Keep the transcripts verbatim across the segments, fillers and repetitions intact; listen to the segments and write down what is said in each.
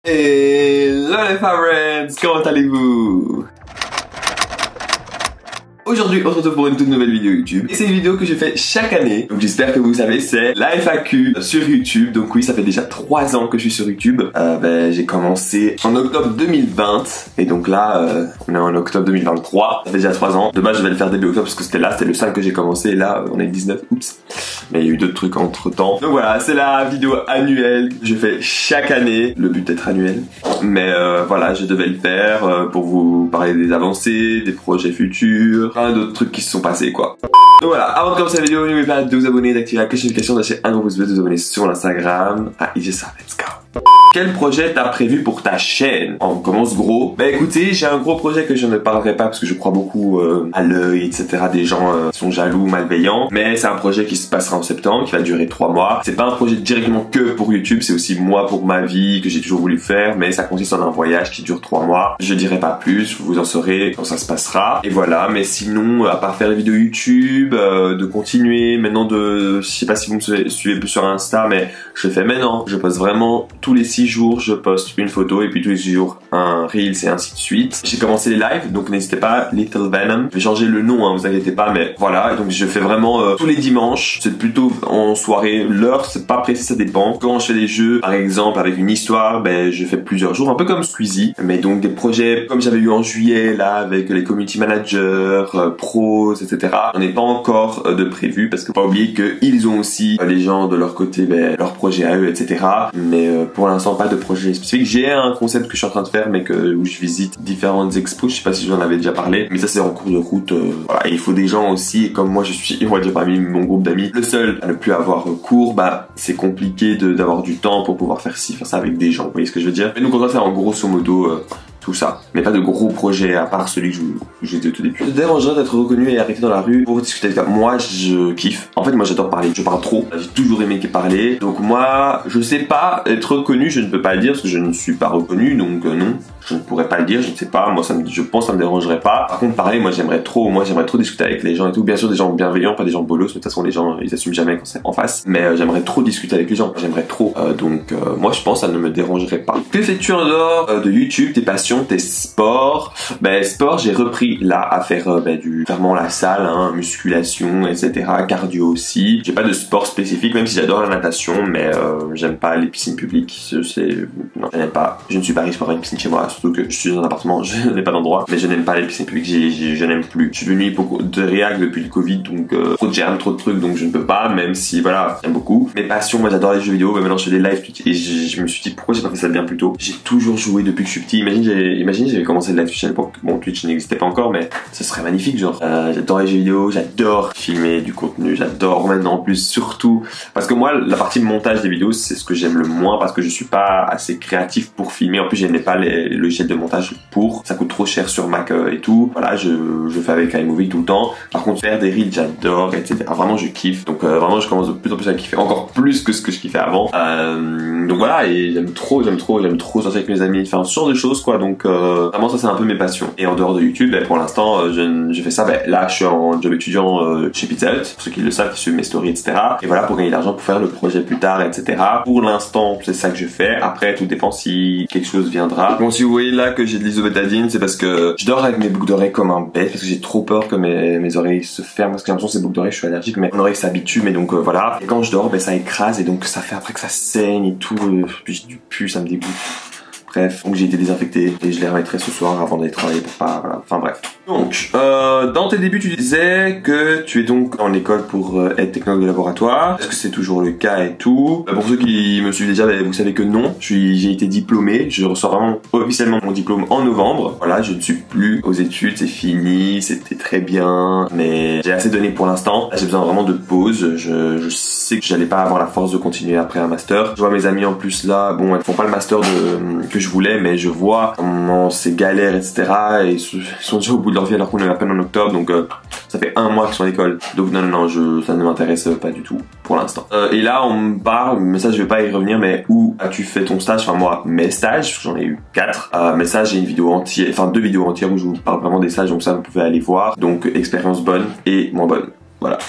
Hello les friends, comment allez-vous? Aujourd'hui, on se retrouve pour une toute nouvelle vidéo YouTube. Et c'est une vidéo que je fais chaque année. Donc j'espère que vous savez, c'est la F A Q sur YouTube. Donc oui, ça fait déjà trois ans que je suis sur YouTube. Euh, ben, j'ai commencé en octobre deux mille vingt. Et donc là, euh, on est en octobre deux mille vingt-trois. Ça fait déjà trois ans. De base, je vais le faire début octobre parce que c'était là, c'était le cinq que j'ai commencé. Et là, on est le dix-neuf. Oups. Mais il y a eu d'autres trucs entre temps. Donc voilà, c'est la vidéo annuelle que je fais chaque année. Le but d'être annuel. Mais euh, voilà, je devais le faire euh, pour vous parler des avancées, des projets futurs, plein d'autres trucs qui se sont passés quoi. Donc voilà, avant de commencer la vidéo, n'oubliez pas de vous abonner, d'activer la cloche de notification, d'acheter un gros pouce bleu, de vous abonner sur l'Instagram. Ah, il ça, let's go. Quel projet t'as prévu pour ta chaîne? On commence gros. Bah écoutez, j'ai un gros projet que je ne parlerai pas parce que je crois beaucoup euh, à l'œil, et cetera. Des gens euh, sont jaloux, malveillants. Mais c'est un projet qui se passera en septembre, qui va durer trois mois. C'est pas un projet directement que pour YouTube, c'est aussi moi pour ma vie, que j'ai toujours voulu faire. Mais ça consiste en un voyage qui dure trois mois. Je dirai pas plus, vous en saurez quand ça se passera. Et voilà, mais sinon, à part faire les vidéos YouTube, euh, de continuer, maintenant de... Je sais pas si vous me suivez plus sur Insta, mais je le fais maintenant. Je poste vraiment tous les six jours, je poste une photo et puis tous les six jours un Reels et ainsi de suite. J'ai commencé les lives, donc n'hésitez pas, Little Venom. Je vais changer le nom, hein, vous inquiétez pas, mais voilà. Donc je fais vraiment euh, tous les dimanches. C'est plutôt en soirée. L'heure, c'est pas précis, ça dépend. Quand je fais des jeux, par exemple, avec une histoire, ben je fais plusieurs jours, un peu comme Squeezie. Mais donc des projets comme j'avais eu en juillet, là, avec les community managers, euh, pros, et cetera. On n'est pas encore euh, de prévu parce que faut pas oublier qu'ils ont aussi euh, les gens de leur côté, ben, leurs projets à eux, et cetera. Mais euh, pour l'instant, pas de projet spécifique. J'ai un concept que je suis en train de faire, mais que où je visite différentes expos. Je sais pas si je vous en avais déjà parlé, mais ça c'est en cours de route. Euh, voilà, et il faut des gens aussi. Et comme moi, je suis, on va dire parmi mon groupe d'amis, le seul à ne plus avoir cours, bah c'est compliqué de d'avoir du temps pour pouvoir faire ci, faire ça avec des gens. Vous voyez ce que je veux dire? Mais donc on va faire en grosso modo. Euh, tout ça, mais pas de gros projets à part celui que je vous ai dit au tout début. Ça te dérangerait d'être reconnu et arrêté dans la rue pour discuter avec toi? Moi, je kiffe. En fait, moi, j'adore parler. Je parle trop. J'ai toujours aimé parler. Donc moi, je sais pas être reconnu. Je ne peux pas le dire parce que je ne suis pas reconnu. Donc euh, non, je ne pourrais pas le dire. Je ne sais pas. Moi, ça me, je pense, que ça me dérangerait pas. Par contre, parler, moi, j'aimerais trop. Moi, j'aimerais trop discuter avec les gens et tout. Bien sûr, des gens bienveillants, pas des gens bolos. Mais de toute façon, les gens, ils assument jamais quand c'est en face. Mais euh, j'aimerais trop discuter avec les gens. J'aimerais trop. Euh, donc euh, moi, je pense, que ça ne me dérangerait pas. Que fais-tu en dehors euh, de YouTube, tes passions, tes sports? Ben sport, j'ai repris là à faire euh, ben, du vraiment la salle, hein, musculation, et cetera. Cardio aussi. J'ai pas de sport spécifique, même si j'adore la natation, mais euh, j'aime pas les piscines publiques. C'est non, je n'aime pas. Je ne suis pas riche pour avoir une piscine chez moi, surtout que je suis dans un appartement, je n'ai pas d'endroit. Mais je n'aime pas les piscines publiques. J'ai, j'ai, je n'aime plus. Je suis venu de réac depuis le Covid, donc euh, trop de germes, trop de trucs, donc je ne peux pas. Même si voilà, j'aime beaucoup. Mes passions, moi j'adore les jeux vidéo. Mais maintenant je fais des lives et je, je me suis dit pourquoi j'ai pas fait ça bien plus tôt. J'ai toujours joué depuis que je suis petit. Imagine, j'ai, imagine j'avais commencé le live Twitch à l'époque. Bon, Twitch n'existait pas encore, mais ce serait magnifique, genre. Euh, j'adore les jeux vidéo, j'adore filmer du contenu, j'adore maintenant en plus, surtout. Parce que moi, la partie montage des vidéos, c'est ce que j'aime le moins parce que je suis pas assez créatif pour filmer. En plus, je n'ai pas les logiciels de montage pour. Ça coûte trop cher sur Mac euh, et tout. Voilà, je, je fais avec iMovie tout le temps. Par contre, faire des reels, j'adore, et cetera. Vraiment, je kiffe. Donc, euh, vraiment, je commence de plus en plus à kiffer. Encore plus que ce que je kiffais avant. Euh, donc voilà, et j'aime trop, j'aime trop, j'aime trop sortir avec mes amis, faire ce genre de choses, quoi. Donc, euh, vraiment, ça, c'est un peu mes passions. Et en dehors de YouTube, ben, pour l'instant, euh, je, je fais ça. Ben, là, je suis en job étudiant euh, chez Pizza Hut, pour ceux qui le savent, qui suivent mes stories, et cetera. Et voilà, pour gagner de l'argent, pour faire le projet plus tard, et cetera. Pour l'instant, c'est ça que je fais. Après, tout dépend si quelque chose viendra. Bon, si vous voyez là que j'ai de l'isobétadine, c'est parce que je dors avec mes boucles d'oreilles comme un bête, parce que j'ai trop peur que mes, mes oreilles se ferment, parce que j'ai l'impression que ces boucles d'oreilles, je suis allergique, mais mon oreille s'habitue, mais donc euh, voilà. Et quand je dors, ben ça écrase, et donc ça fait après que ça saigne et tout, euh, puis j'ai du pu, ça me dégoûte. Bref, donc j'ai été désinfecté et je les remettrai ce soir avant d'aller travailler pour pas... Voilà. Enfin bref. Donc, euh, dans tes débuts, tu disais que tu es donc en école pour euh, être technologue de laboratoire. Est-ce que c'est toujours le cas et tout? euh, Pour ceux qui me suivent déjà, bah, vous savez que non. J'ai été diplômé. Je reçois vraiment officiellement mon diplôme en novembre. Voilà, je ne suis plus aux études. C'est fini. C'était très bien. Mais j'ai assez donné pour l'instant. J'ai besoin vraiment de pause. Je, je sais que j'allais pas avoir la force de continuer après un master. Je vois mes amis en plus là. Bon, elles font pas le master de, que je voulais, mais je vois comment c'est galère, et cetera. Et ils sont déjà au bout de leur vie alors qu'on est à peine en octobre, donc euh, ça fait un mois qu'ils sont à l'école. Donc non, non, non, je, ça ne m'intéresse pas du tout pour l'instant. Euh, et là, on me parle, mais ça je vais pas y revenir, mais où as-tu fait ton stage? Enfin moi, mes stages, j'en ai eu quatre. Euh, mais ça, j'ai une vidéo entière, enfin deux vidéos entières où je vous parle vraiment des stages, donc ça vous pouvez aller voir. Donc expérience bonne et moins bonne. Voilà.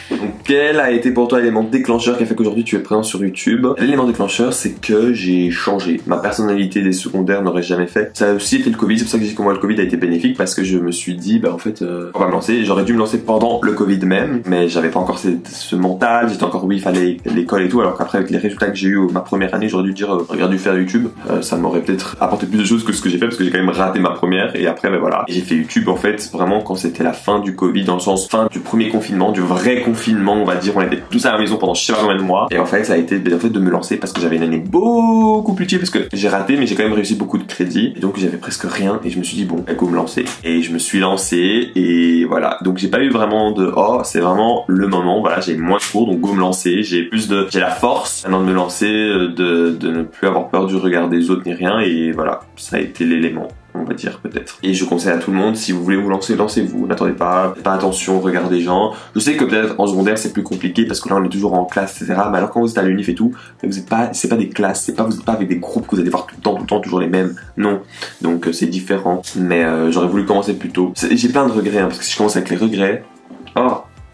Donc quel a été pour toi l'élément déclencheur qui a fait qu'aujourd'hui tu es présent sur YouTube? L'élément déclencheur, c'est que j'ai changé. Ma personnalité des secondaires n'aurait jamais fait. Ça a aussi été le Covid, c'est pour ça que j'ai dit que moi le Covid a été bénéfique, parce que je me suis dit bah en fait euh, on va me lancer. J'aurais dû me lancer pendant le Covid même, mais j'avais pas encore ce, ce mental, j'étais encore oui il fallait l'école et tout, alors qu'après avec les résultats que j'ai eu ma première année, j'aurais dû dire euh, regarde dû faire YouTube. Euh, ça m'aurait peut-être apporté plus de choses que ce que j'ai fait, parce que j'ai quand même raté ma première, et après ben voilà. J'ai fait YouTube en fait vraiment quand c'était la fin du Covid, dans le sens fin du premier confinement, du vrai confinement on va dire, on était tous à la maison pendant je sais pas combien de mois, et en fait ça a été ben, en fait de me lancer parce que j'avais une année beaucoup plus chill, parce que j'ai raté mais j'ai quand même réussi beaucoup de crédits, et donc j'avais presque rien, et je me suis dit bon bah, go me lancer, et je me suis lancé, et voilà. Donc j'ai pas eu vraiment de oh c'est vraiment le moment, voilà, j'ai moins de cours donc go me lancer, j'ai plus de j'ai la force maintenant de me lancer, de, de ne plus avoir peur du regard des autres ni rien, et voilà, ça a été l'élément, on va dire peut-être. Et je conseille à tout le monde, si vous voulez vous lancer, lancez-vous, n'attendez pas, faites pas attention au regard des gens. Je sais que peut-être en secondaire c'est plus compliqué parce que là on est toujours en classe, et cetera. Mais alors quand vous êtes à l'unif et tout, vous êtes pas, c'est pas des classes, c'est pas, vous êtes pas avec des groupes que vous allez voir tout le temps, tout le temps, toujours les mêmes. Non. Donc c'est différent. Mais euh, j'aurais voulu commencer plus tôt. J'ai plein de regrets, hein, parce que si je commence avec les regrets, oh.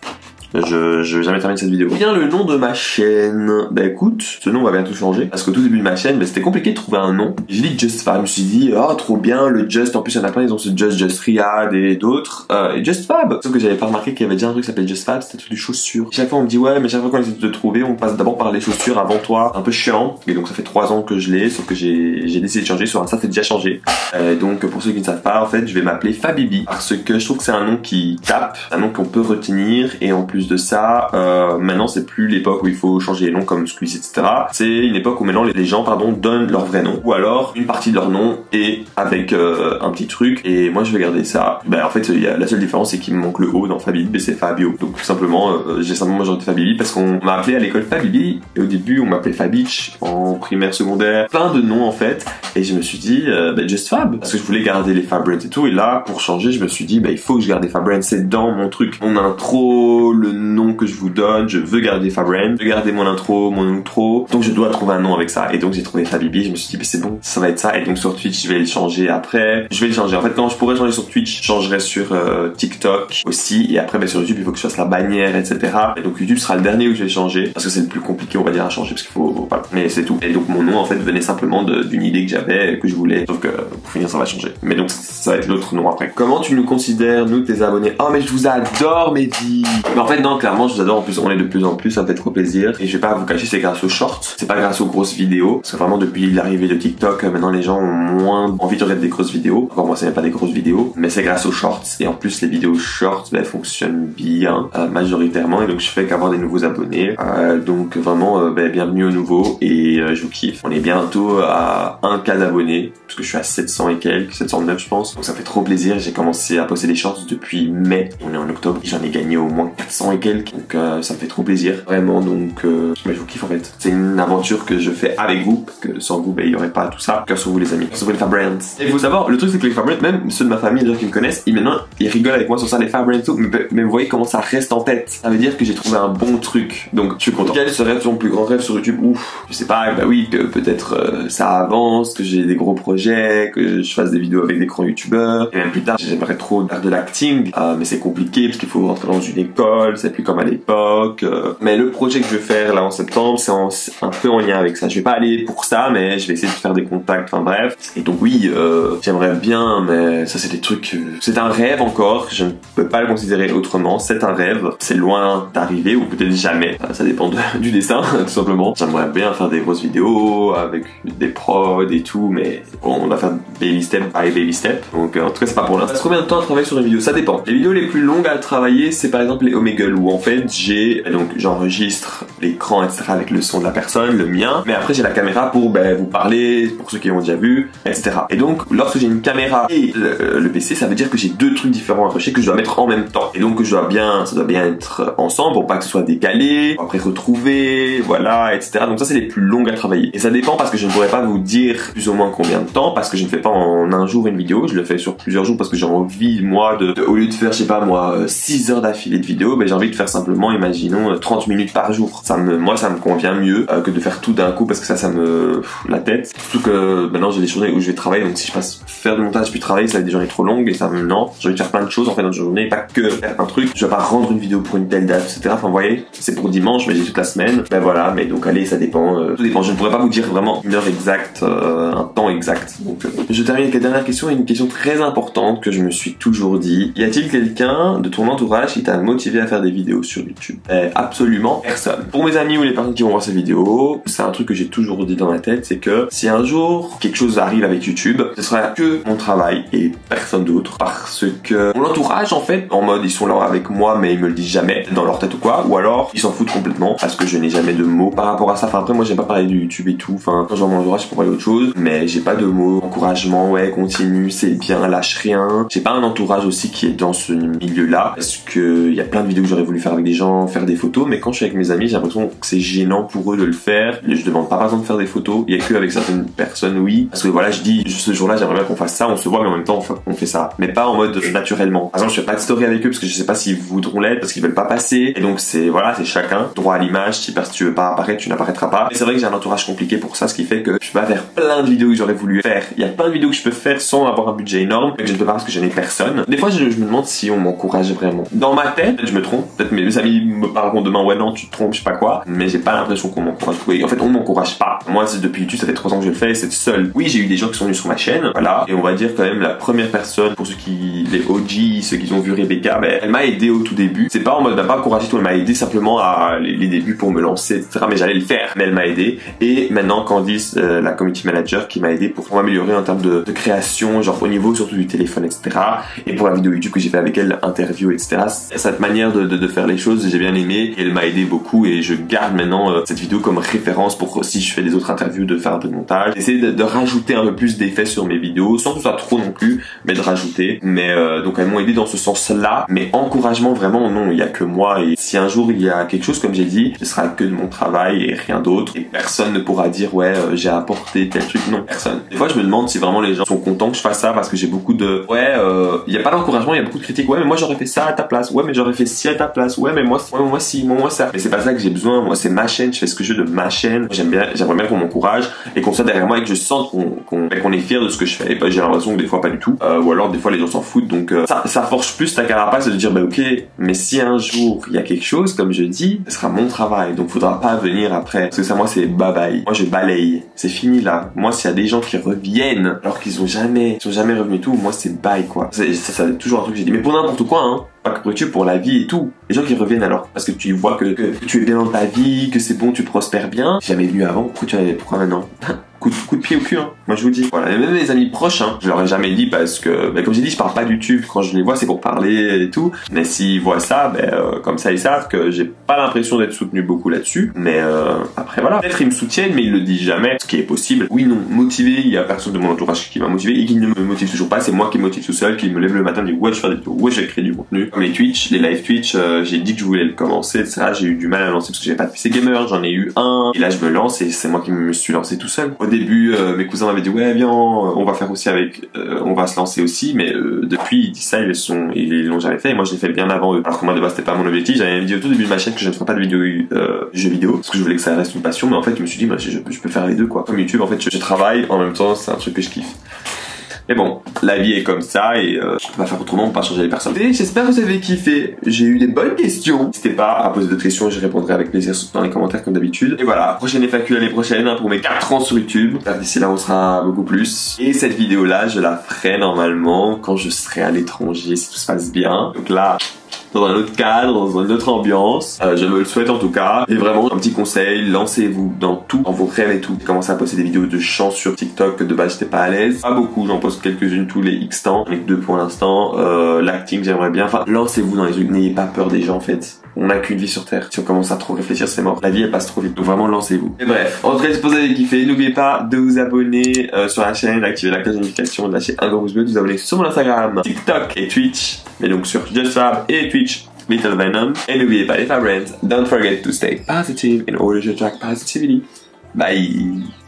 Je, je vais jamais terminer cette vidéo. Bien le nom de ma chaîne. Bah écoute, ce nom va bientôt changer. Parce qu'au tout début de ma chaîne, bah, c'était compliqué de trouver un nom. J'ai dit Just Fab. Je me suis dit, ah oh, trop bien, le Just. En plus, il y en a plein, ils ont ce Just, Just Riyad et d'autres. Euh, et Just Fab. Sauf que j'avais pas remarqué qu'il y avait déjà un truc qui s'appelait Just Fab, c'était tout des chaussures. Chaque fois, on me dit, ouais, mais chaque fois qu'on essaie de te trouver, on passe d'abord par les chaussures avant toi. Un peu chiant. Et donc, ça fait trois ans que je l'ai. Sauf que j'ai décidé de changer. Sur Insta, c'est déjà changé. Euh, donc, pour ceux qui ne savent pas, en fait, je vais m'appeler Fabibi. Parce que je trouve que c'est un nom qui tape. Un nom qu'on peut retenir. Et en plus de ça, euh, Euh, maintenant c'est plus l'époque où il faut changer les noms comme Squeezie, et cetera. C'est une époque où maintenant les gens pardon donnent leur vrai nom, ou alors une partie de leur nom et avec euh, un petit truc, et moi je vais garder ça. Ben en fait il y a, la seule différence c'est qu'il me manque le O dans Fabibi, mais c'est Fabio. Donc tout simplement euh, j'ai simplement majorité Fabibi parce qu'on m'a appelé à l'école Fabibi, et au début on m'appelait Fabich en primaire, secondaire, plein de noms en fait, et je me suis dit euh, ben Just Fab, parce que je voulais garder les Fab Brands et tout, et là pour changer je me suis dit ben il faut que je garde les Fab Brands, c'est dans mon truc, mon intro, le nom que je vous donne, je veux garder Fab Brands, je veux garder mon intro, mon outro, donc je dois trouver un nom avec ça, et donc j'ai trouvé Fabibi. Je me suis dit mais c'est bon, ça va être ça, et donc sur Twitch je vais le changer après, je vais le changer, en fait quand je pourrais changer sur Twitch, je changerai sur euh, TikTok aussi, et après ben, sur YouTube il faut que je fasse la bannière, et cetera. Et donc YouTube sera le dernier où je vais changer, parce que c'est le plus compliqué on va dire à changer, parce qu'il faut, voilà, mais c'est tout. Et donc mon nom en fait venait simplement d'une idée que j'avais, que je voulais, sauf que pour finir ça va changer, mais donc ça va être l'autre nom après. Comment tu nous considères, nous tes abonnés? Oh mais je vous adore mes vies. Mais en fait non, clairement je vous adore, en plus on est de plus en plus, ça me fait trop plaisir, et je vais pas vous cacher, c'est grâce aux shorts, c'est pas grâce aux grosses vidéos, parce que vraiment depuis l'arrivée de TikTok, maintenant les gens ont moins envie de regarder des grosses vidéos. Encore moi c'est même pas des grosses vidéos, mais c'est grâce aux shorts, et en plus les vidéos shorts ben, fonctionnent bien euh, majoritairement, et donc je fais qu'avoir des nouveaux abonnés, euh, donc vraiment euh, ben, bienvenue aux nouveaux, et euh, je vous kiffe. On est bientôt à un K d'abonnés, parce que je suis à sept cents et quelques, sept cent neuf je pense, donc ça fait trop plaisir. J'ai commencé à poster des shorts depuis mai, on est en octobre, et j'en ai gagné au moins quatre cents et quelques, donc euh, ça me fait trop plaisir vraiment, donc euh, mais je vous kiffe en fait. C'est une aventure que je fais avec vous, parce que sans vous ben il y aurait pas tout ça. Cœur sur vous les amis, cœur sur vous les Fab Brands. Et il faut savoir, le truc c'est que les Fab Brands, même ceux de ma famille déjà qui me connaissent, ils maintenant ils rigolent avec moi sur ça, les Fab Brands et tout, mais, mais vous voyez comment ça reste en tête. Ça veut dire que j'ai trouvé un bon truc, donc je suis content. Quel serait ton plus grand rêve sur YouTube? Ouf, je sais pas, bah oui, que peut-être euh, ça avance, que j'ai des gros projets, que je fasse des vidéos avec des grands youtubeurs, et même plus tard j'aimerais trop faire de l'acting, euh, mais c'est compliqué parce qu'il faut rentrer dans une école, c'est plus comme à l'époque, euh, mais le projet que je vais faire là en septembre c'est un peu en lien avec ça. Je vais pas aller pour ça, mais je vais essayer de faire des contacts, enfin bref. Et donc oui, euh, j'aimerais bien, mais ça c'est des trucs, euh, c'est un rêve encore, je ne peux pas le considérer autrement, c'est un rêve, c'est loin d'arriver, ou peut-être jamais, ça dépend de, du destin tout simplement. J'aimerais bien faire des grosses vidéos avec des prods et tout, mais bon, on va faire baby step by baby step, donc euh, en tout cas c'est pas pour l'instant. Ça combien de temps à travailler sur une vidéo? Ça dépend. Les vidéos les plus longues à travailler, c'est par exemple les Omegle, où en fait j'ai, donc j'enregistre l'écran et cetera avec le son de la personne, le mien, mais après j'ai la caméra pour ben, vous parler, pour ceux qui l'ont déjà vu, et cetera. Et donc lorsque j'ai une caméra et le, le P C, ça veut dire que j'ai deux trucs différents à cocher que je dois mettre en même temps, et donc je dois bien, ça doit bien être ensemble pour pas que ce soit décalé, après retrouver, voilà, et cetera. Donc ça c'est les plus longues à travailler, et ça dépend parce que je ne pourrais pas vous dire plus ou moins combien de temps, parce que je ne fais pas en un jour une vidéo, je le fais sur plusieurs jours parce que j'ai envie moi de, de au lieu de faire je sais pas moi six heures d'affilée de vidéo, ben j'ai envie de faire simplement, imaginons, trente minutes par jour. Ça me, moi, ça me convient mieux euh, que de faire tout d'un coup parce que ça, ça me pff, la tête. Surtout que maintenant j'ai des journées où je vais travailler, donc si je passe faire du montage puis travailler, ça va être des journées trop longues et ça me non. J'ai envie de faire plein de choses en fait dans une journée, pas que faire un truc. Je vais pas rendre une vidéo pour une telle date, et cetera. Enfin, vous voyez, c'est pour dimanche, mais j'ai toute la semaine. Ben voilà, mais donc allez, ça dépend. Euh, tout dépend. Je ne pourrais pas vous dire vraiment une heure exacte, euh, un temps exact. Donc, euh, je termine avec la dernière question, une question très importante que je me suis toujours dit. Y a-t-il quelqu'un de ton entourage qui t'a motivé à faire des vidéos sur YouTube? Eh, absolument personne. Pour mes amis ou les personnes qui vont voir ces vidéos, c'est un truc que j'ai toujours dit dans ma tête, c'est que si un jour quelque chose arrive avec YouTube, ce sera que mon travail et personne d'autre, parce que mon entourage en fait, en mode ils sont là avec moi mais ils me le disent jamais dans leur tête ou quoi, ou alors ils s'en foutent complètement parce que je n'ai jamais de mots par rapport à ça. Enfin après moi j'aime pas parler du YouTube et tout, enfin quand je vois mon entourage je peux parler d'autre chose, mais j'ai pas de mots, encouragement, ouais continue, c'est bien, lâche rien. J'ai pas un entourage aussi qui est dans ce milieu là, parce que il y a plein de vidéos que j'aurais voulu faire avec des gens, faire des photos, mais quand je suis avec mes amis j'ai l'impression que c'est gênant pour eux de le faire. Je demande pas par exemple de faire des photos, il y a que avec certaines personnes oui, parce que voilà je dis ce jour-là j'aimerais bien qu'on fasse ça, on se voit mais en même temps on fait ça, mais pas en mode naturellement. Par exemple je fais pas de story avec eux parce que je sais pas s'ils voudront l'être, parce qu'ils veulent pas passer, et donc c'est voilà c'est chacun droit à l'image. Si parce que tu veux pas apparaître tu n'apparaîtras pas. Et c'est vrai que j'ai un entourage compliqué pour ça, ce qui fait que je peux pas faire plein de vidéos que j'aurais voulu faire. Il y a plein de vidéos que je peux faire sans avoir un budget énorme, mais que je ne peux pas parce que je n'ai personne. Des fois je, je me demande si on m'encourage vraiment. Dans ma tête je me trompe, peut-être mes amis me parleront demain ouais non tu te trompes je sais pas quoi, mais j'ai pas l'impression qu'on m'encourage. Oui, en fait on m'encourage pas. Moi depuis YouTube ça fait trois ans que je le fais et c'est seul. Oui j'ai eu des gens qui sont venus sur ma chaîne, voilà, et on va dire quand même la première personne, pour ceux qui les O G, ceux qui ont vu Rebecca, ben, elle m'a aidé au tout début. C'est pas en mode elle m'a pas encouragé tout, elle m'a aidé simplement à les, les débuts pour me lancer, et cetera. Mais j'allais le faire, mais elle m'a aidé. Et maintenant Candice, euh, la community manager, qui m'a aidé pour m'améliorer en termes de, de création, genre au niveau surtout du téléphone, et cetera. Et pour la vidéo YouTube que j'ai fait avec elle, interview, et cetera. Cette manière de, de, de faire les choses, j'ai bien aimé. Et elle m'a aidé beaucoup et je garde maintenant euh, cette vidéo comme référence pour si je fais des autres interviews de faire un peu de montage. Essayer de, de rajouter un peu plus d'effets sur mes vidéos, sans que ce soit trop non plus, mais de rajouter. Mais euh, donc elles m'ont aidé dans ce sens-là. Mais encouragement vraiment non, il y a que moi. Et si un jour il y a quelque chose comme j'ai dit, ce sera que de mon travail et rien d'autre. Et personne ne pourra dire ouais euh, j'ai apporté tel truc. Non, personne. Des fois je me demande si vraiment les gens sont contents que je fasse ça parce que j'ai beaucoup de ouais euh, il y a pas d'encouragement, il y a beaucoup de critiques. Ouais mais moi j'aurais fait ça à ta place. Ouais mais j'aurais fait ci à ta place. Ouais mais moi ouais, moi si moi, moi ça. Mais c'est pas ça que j'ai besoin. Moi c'est ma chaîne, je fais ce que je veux de ma chaîne. J'aime bien, j'aimerais bien qu'on m'encourage et qu'on soit derrière moi et que je sente qu'on qu'on qu'on est fier de ce que je fais. Et bah, j'ai l'impression que des fois pas du tout. Euh, ou alors des fois les gens s'en foutent. Donc euh, ça ça forge plus ta carapace de dire bah ok mais si un jour il y a quelque chose comme je dis, ce sera mon travail. Donc faudra pas venir après. Parce que ça moi c'est bye bye. Moi je balaye. C'est fini là. Moi s'il y a des gens qui reviennent alors qu'ils ont jamais, ils sont jamais revenus tout, moi c'est bye quoi. Ça, ça, ça c'est toujours un truc que j'ai dit. Mais pour n'importe quoi hein. Pas que pour YouTube, pour la vie et tout. Les gens qui reviennent alors, parce que tu vois que, que, que tu es bien dans ta vie, que c'est bon, tu prospères bien. Jamais venu avant, pourquoi tu avais, pourquoi maintenant? Coup de, coup de pied au cul, hein. Moi je vous dis. Voilà, et même mes amis proches, hein, je leur ai jamais dit parce que, bah, comme j'ai dit, je parle pas du YouTube. Quand je les vois, c'est pour parler et tout. Mais s'ils voient ça, ben, euh, comme ça, ils savent que j'ai pas l'impression d'être soutenu beaucoup là-dessus. Mais euh, après, voilà. Peut-être ils me soutiennent, mais ils le disent jamais, ce qui est possible. Oui, non, motivé, il y a personne de mon entourage qui m'a motivé et qui ne me motive toujours pas. C'est moi qui me motive tout seul, qui me lève le matin et dit ouais, je fais des vidéos, ouais, je vais créer du contenu. Comme les Twitch, les live Twitch, euh, j'ai dit que je voulais le commencer, et cetera. J'ai eu du mal à lancer parce que j'avais pas de P C gamer, j'en ai eu un. Et là, je me lance et c'est moi qui me suis lancé tout seul. Au début, euh, mes cousins m'avaient dit ouais viens on va faire aussi avec euh, on va se lancer aussi, mais euh, depuis ils disent ça, ils sont ils l'ont jamais fait et moi je l'ai fait bien avant eux, alors que moi de base c'était pas mon objectif. J'avais dit au tout début de ma chaîne que je ne ferais pas de vidéo euh, jeux vidéo parce que je voulais que ça reste une passion, mais en fait je me suis dit bah, je, je peux faire les deux quoi. Comme YouTube en fait je, je travaille en même temps, c'est un truc que je kiffe. Mais bon, la vie est comme ça et euh, on va faire autrement, on va pas changer les personnes. Et j'espère que vous avez kiffé. J'ai eu des bonnes questions. N'hésitez pas à poser d'autres questions, je répondrai avec plaisir dans les commentaires comme d'habitude. Et voilà, prochaine F A Q l'année prochaine hein, pour mes quatre ans sur YouTube. D'ici là on sera beaucoup plus. Et cette vidéo là je la ferai normalement quand je serai à l'étranger si tout se passe bien. Donc là dans un autre cadre, dans une autre ambiance. Euh, je me le souhaite en tout cas. Et vraiment, un petit conseil, lancez-vous dans tout, dans vos rêves et tout. J'ai commencé à poster des vidéos de chant sur TikTok, que de base j'étais pas à l'aise. Pas beaucoup, j'en poste quelques-unes tous les X temps, avec deux pour l'instant. Euh, L'acting, j'aimerais bien. Enfin, lancez-vous dans les trucs, n'ayez pas peur des gens en fait. On n'a qu'une vie sur Terre. Si on commence à trop réfléchir, c'est mort. La vie, elle passe trop vite. Donc vraiment, lancez-vous. Et bref, en tout cas, j'espère que vous avez kiffé. N'oubliez pas de vous abonner euh, sur la chaîne, d'activer la cloche de notification, de lâcher un gros pouce bleu, de vous abonner sur mon Instagram, TikTok et Twitch. Mais donc sur JustFab et Twitch, Little Venom. Et n'oubliez pas les Fabrens, don't forget to stay positive in order to attract positivity. Bye!